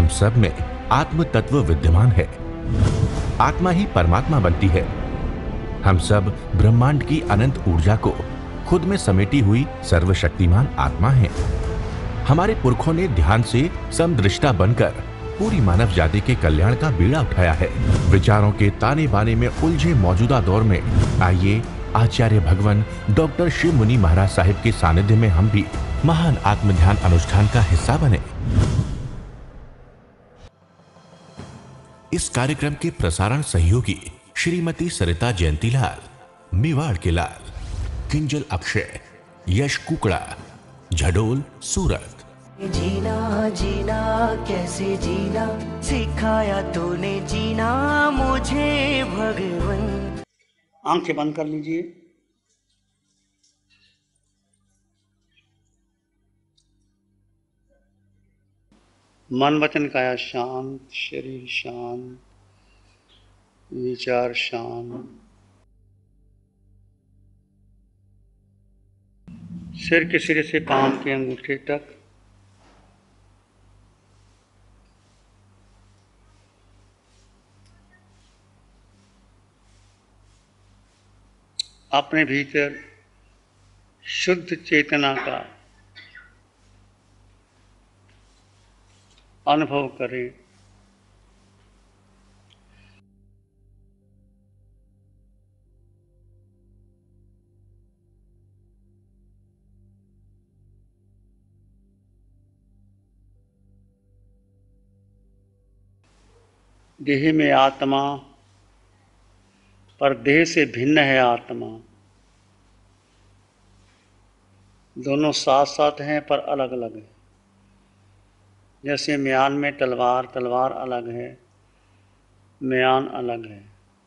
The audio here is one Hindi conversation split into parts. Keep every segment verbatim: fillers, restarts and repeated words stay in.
हम सब में आत्म तत्व विद्यमान है। आत्मा ही परमात्मा बनती है। हम सब ब्रह्मांड की अनंत ऊर्जा को खुद में समेटी हुई सर्वशक्तिमान आत्मा हैं। हमारे पुरखों ने ध्यान से समदृष्टा बनकर पूरी मानव जाति के कल्याण का बीड़ा उठाया है। विचारों के ताने बाने में उलझे मौजूदा दौर में आइए आचार्य भगवान डॉक्टर शिव मुनि महाराज साहिब के सानिध्य में हम भी महान आत्मध्यान अनुष्ठान का हिस्सा बने। इस कार्यक्रम के प्रसारण सहयोगी श्रीमती सरिता जयंतीलाल, मेवाड़ के लाल, किंजल अक्षय, यश कुकड़ा, झडोल, सूरत। जीना जीना कैसे जीना सिखाया तूने जीना मुझे भगवन। आंखें बंद कर लीजिए। मन वचन काया शांत, शरीर शांत, विचार शांत। सिर के सिरे से पांव के अंगूठे तक अपने भीतर शुद्ध चेतना का अनुभव करें। देह में आत्मा, पर देह से भिन्न है आत्मा। दोनों साथ साथ हैं पर अलग अलग हैं। जैसे म्यान में तलवार, तलवार अलग है, म्यान अलग है।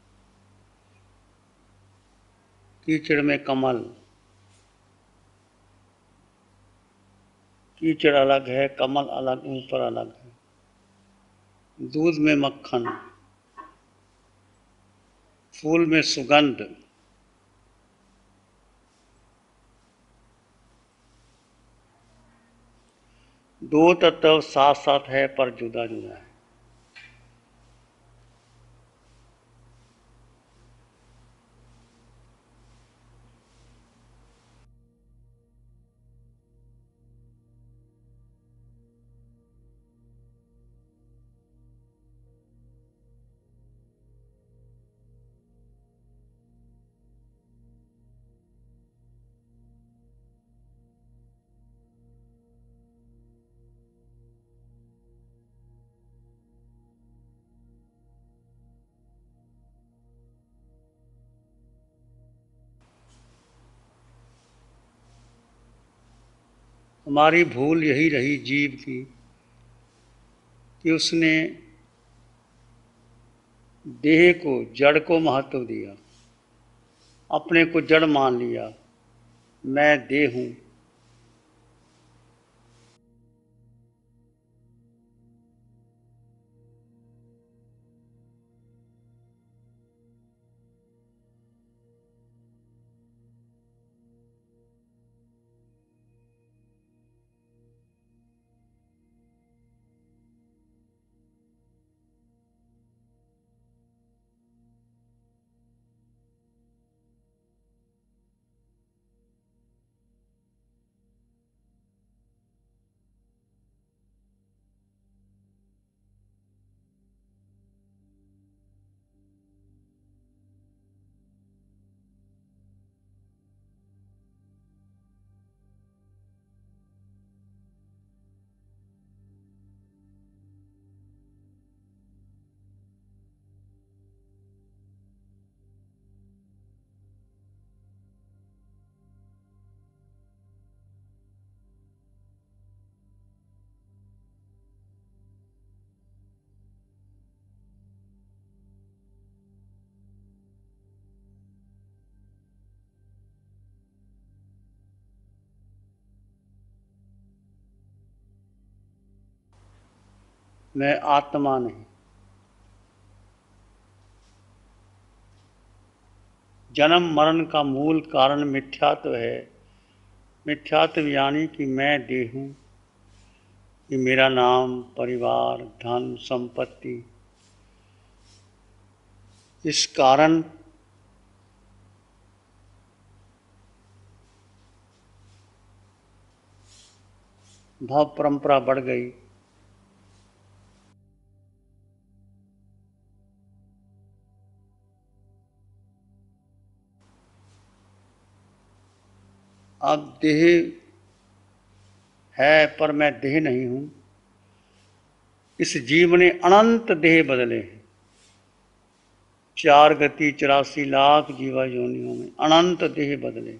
कीचड़ में कमल, कीचड़ अलग है, कमल अलग, ऊपर अलग है। दूध में मक्खन, फूल में सुगंध। दो तत्व साथ साथ है पर जुदा जुदा है। हमारी भूल यही रही जीव की कि उसने देह को, जड़ को महत्व दिया, अपने को जड़ मान लिया। मैं देह हूं। मैं आत्मा नहीं। जन्म मरण का मूल कारण मिथ्यात्व है। मिथ्यात्व यानी कि मैं देह हूं, कि मेरा नाम, परिवार, धन, संपत्ति, इस कारण भाव परंपरा बढ़ गई। अब देह है पर मैं देह नहीं हूं। इस जीव ने अनंत देह बदले हैं। चार गति चौरासी लाख जीवा योनियों में अनंत देह बदले।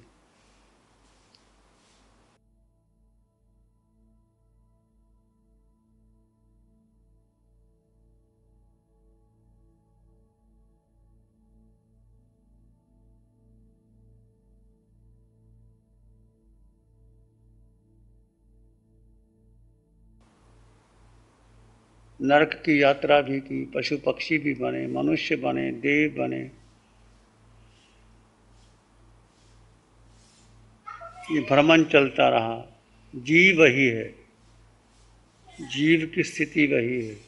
नरक की यात्रा भी की, पशु पक्षी भी बने, मनुष्य बने, देव बने। ये भ्रमण चलता रहा। जीव वही है, जीव की स्थिति वही है।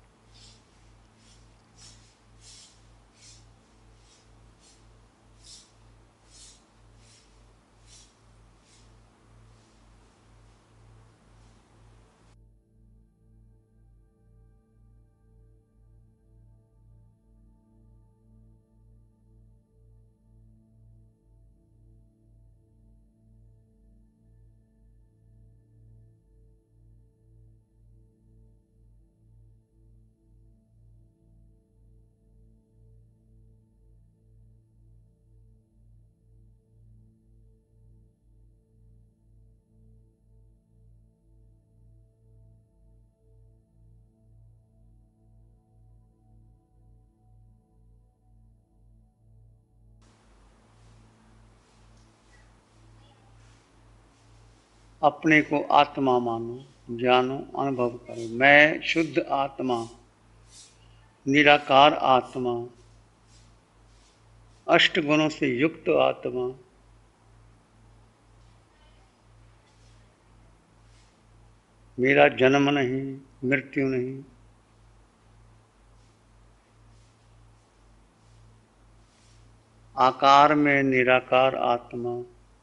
अपने को आत्मा मानो, जानो, अनुभव करो। मैं शुद्ध आत्मा, निराकार आत्मा, अष्ट गुणों से युक्त आत्मा, मेरा जन्म नहीं, मृत्यु नहीं। आकार में निराकार आत्मा।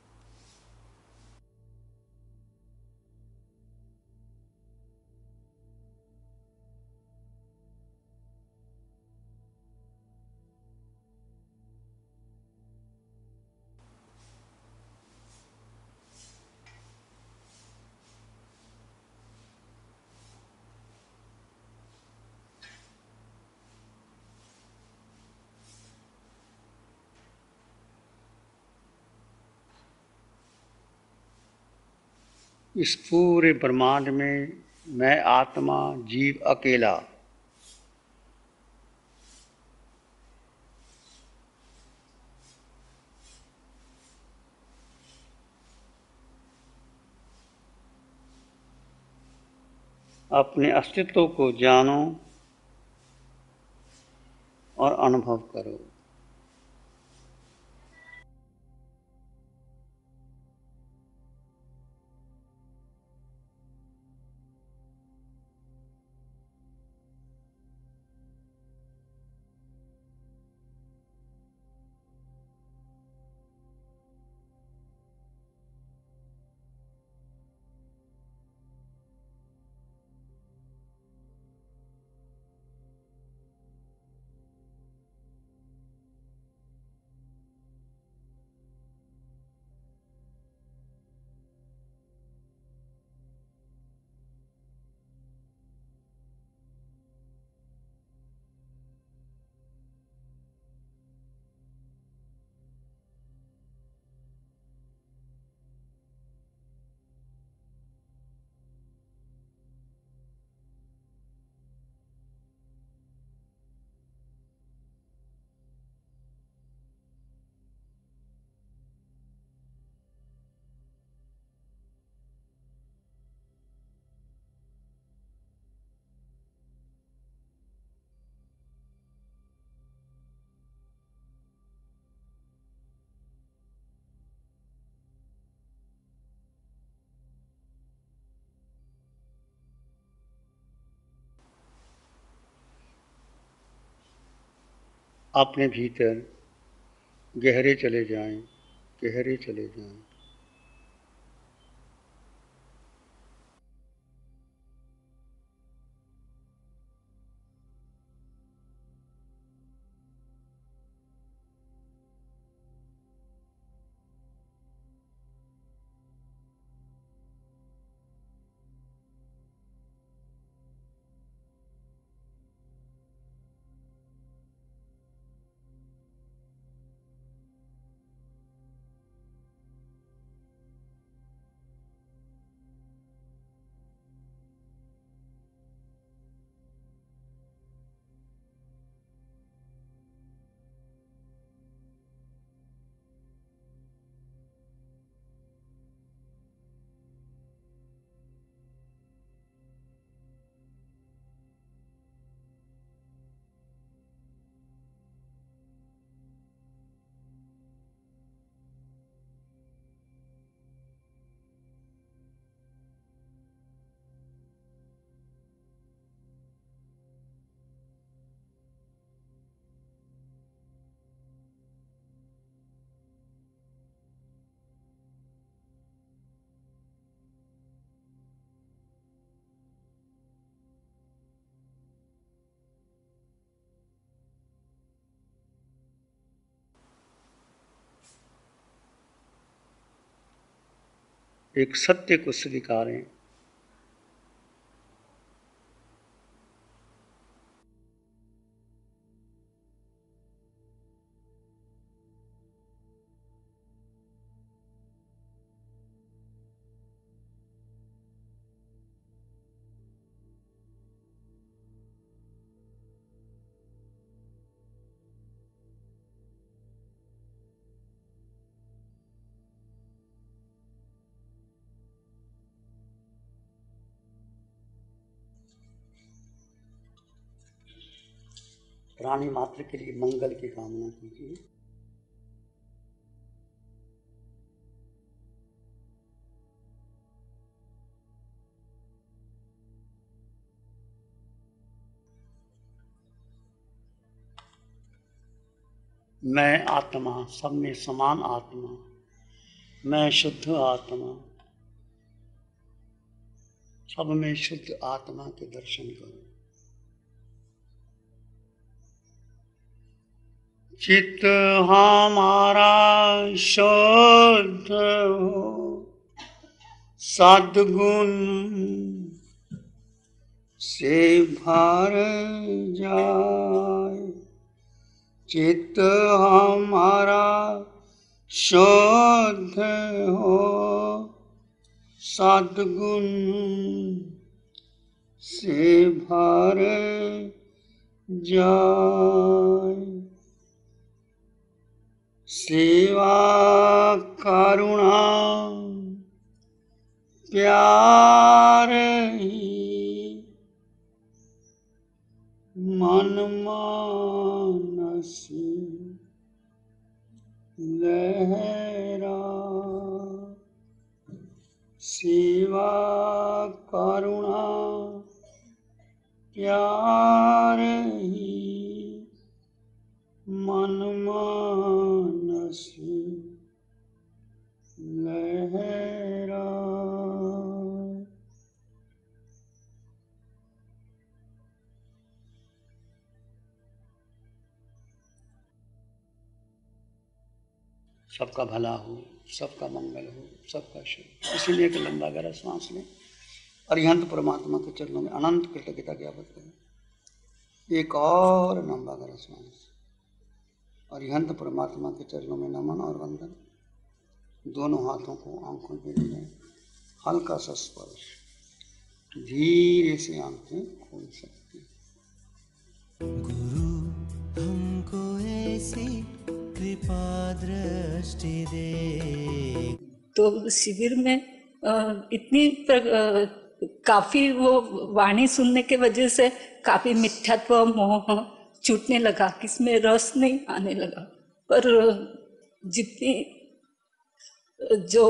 इस पूरे ब्रह्मांड में मैं आत्मा, जीव अकेला। अपने अस्तित्व को जानो और अनुभव करो। अपने भीतर गहरे चले जाएं, गहरे चले जाएं। एक सत्य को स्वीकारें। प्राणी मात्र के लिए मंगल की कामना कीजिए। मैं आत्मा, सब में समान आत्मा, मैं शुद्ध आत्मा, सब में शुद्ध आत्मा के दर्शन करो। चित्त हमारा शुद्ध हो, सद्गुण से भर जाए। चित्त हमारा शुद्ध हो, सद्गुण से भर जाए। सेवा करुणा प्यार ही मन मानसी लहरा। सेवा करुणा प्यार ही मन मानसी लहरा। सबका भला हो, सबका मंगल हो, सबका शुभ। इसीलिए एक लंबा गहरा सांस लें, अरिहंत परमात्मा के चरणों में अनंत कृतज्ञता ज्ञापित करें। एक और लंबा गहरा सांस। अरिहंत परमात्मा के चरणों में नमन और वंदन। दोनों हाथों को आंखों पे ले जाएं, हल्का सा स्पर्श, धीरे से आंखें खोल सकते हैं। गुरु हमको ऐसी कृपा दृष्टि दे। तो शिविर में इतनी काफी वो वाणी सुनने के वजह से काफी मिथ्यात्व मोह छूटने लगा, किसमें रस नहीं आने लगा। पर जितनी जो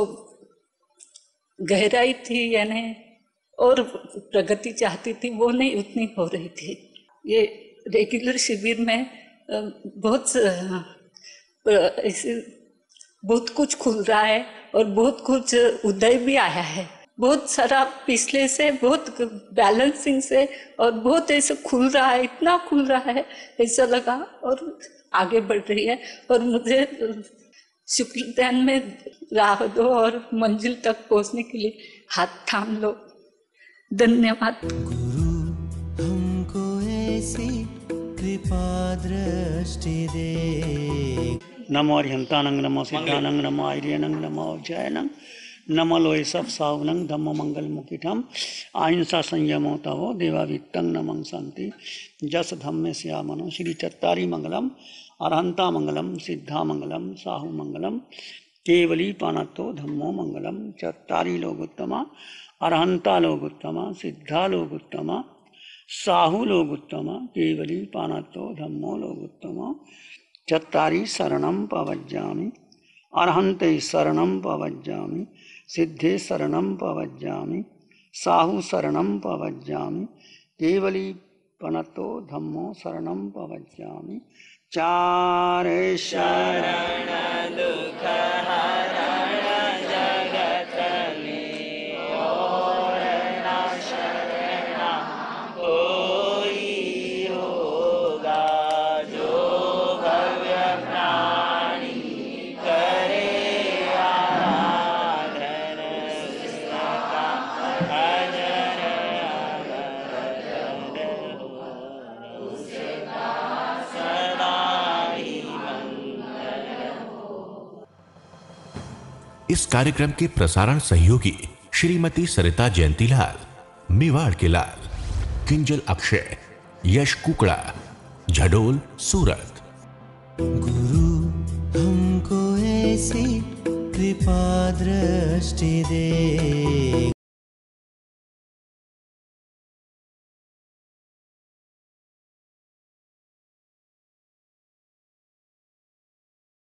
गहराई थी यानी और प्रगति चाहती थी वो नहीं उतनी हो रही थी। ये रेगुलर शिविर में बहुत ऐसे बहुत कुछ खुल रहा है और बहुत कुछ उदय भी आया है। बहुत सारा पिछले से बहुत बैलेंसिंग से और बहुत ऐसे खुल रहा है, इतना खुल रहा है ऐसा लगा और आगे बढ़ रही है। और मुझे शुक्ल ध्यान में राह दो और मंजिल तक पहुंचने के लिए हाथ थाम लो। धन्यवाद। गुरु हमको ऐसी कृपा दृष्टि दे। नमो अरिहंतानंग, नमो सिद्धानंग, नमो आर्यनंग, नमो जयनंग, नमो लोय सब सावनंग, धम्मो मंगल मुकिठम, अहिंसा संयमो तवो देवावित्तं नमं शांति, जस धम्मे श्यामनो श्री चत्तारी मंगलम, अरहंता मंगलम, सिद्धा मंगलम, साहु मंगलम, केवली पानतो धम्मो मंगलम, चत्तारी लोगोत्तमा, अरहंता लोगोत्तमा, सिद्धा लोगोत्तमा, साहु लोगोत्तमा, केवली पानतो धम्मो लोगोत्तमा, चत्तारी शरणं पवज्जामि, अरहंते शरणं पवज्जामि, सिद्धे शरणं पवज्जामि, साहु शरणं पवज्जामि, केवली पनतो धम्मो शरणं पवज्जामि। चारे शरण दुख हरण जगत में और न शरण कोई होगा, जो भव्य प्राणी करे आराधन उसका अजर अमर हो, उसका सदा ही मंगल हो। इस कार्यक्रम के प्रसारण सहयोगी श्रीमती सरिता जयंतीलाल, मेवाड़ के लाल, किंजल अक्षय, यश कुकड़ा, झडोल, सूरत। गुरु हमको ऐसी कृपा दृष्टि दे।